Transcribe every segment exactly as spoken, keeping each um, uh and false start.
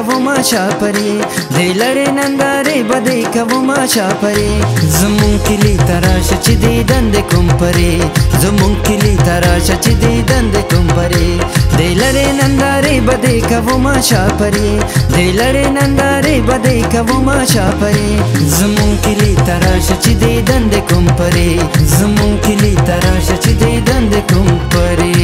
کوما شاپري دلره ننداره بده کوما شاپري زمون کلی تراشه چې دې دند کوم پري زمون کلی تراشه چې دې دند کوم پري دلره ننداره بده کوما شاپري دلره ننداره بده کوما شاپري زمون کلی تراشه چې دې دند کوم پري زمون کلی تراشه چې دې دند کوم پري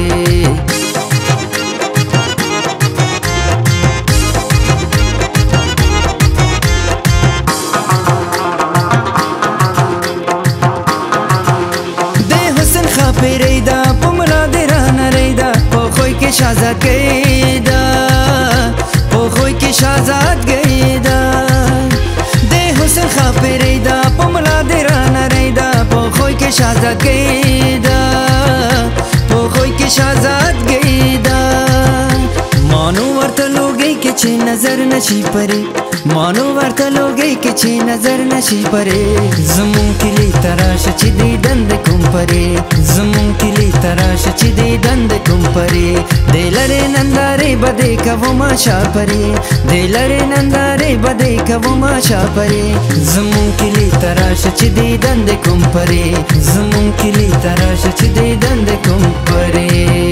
پیریدا پملا دران ریدا پوخوی کې شازاد گیدا پوخوی کې شازاد گیدا د حسن خا پیریدا پملا دران ریدا پوخوی کې شازاد گیدا پوخوی کې شازاد گیدا مانو ورته لوګي کې چې نظر نشي پري مانو ورته لوګي کې چې نظر نشي پري زمون کلی تراشه چې دې دند کوم پري زمون کلی تراشه چې دې دند کوم پري دلره ننداره بده کوما شاپري دلره ننداره بده کوما شاپري زمون کلی تراشه چې دې دند کوم پري زمون کلی تراشه چې دې دند کوم پري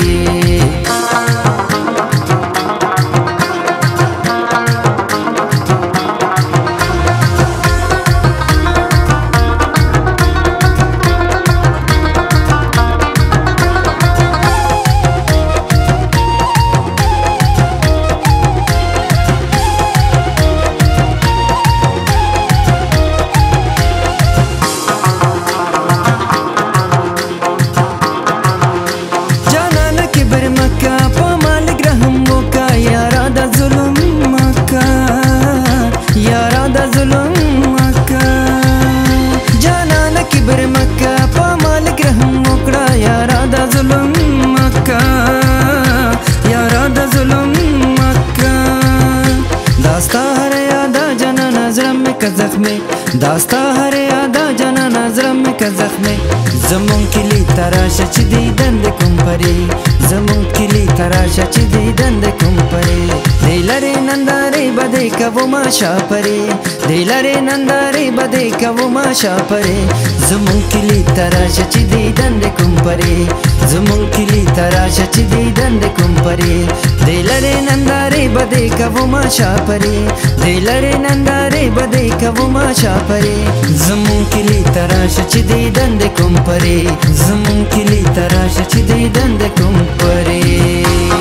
داستا هر یادا جنا نظرم کا زخم زمون کلی تراشه چې دی دند کوم پري زمون کلی تراشه چې دی دند کوم پري دلره ننداره بده کوما شاپري دلره ننداره بده کوما شاپري زمون کلی تراشه چې دی دند کوم پري زمون کلی تراشه چې دی دند کوم پري دلره ننداره بده کوما شاپري دلره ننداره بده کوما شاپري زمون کلی تراشه چې دی دند کوم پري زمون کلی تراشه چې دی دند کوم پري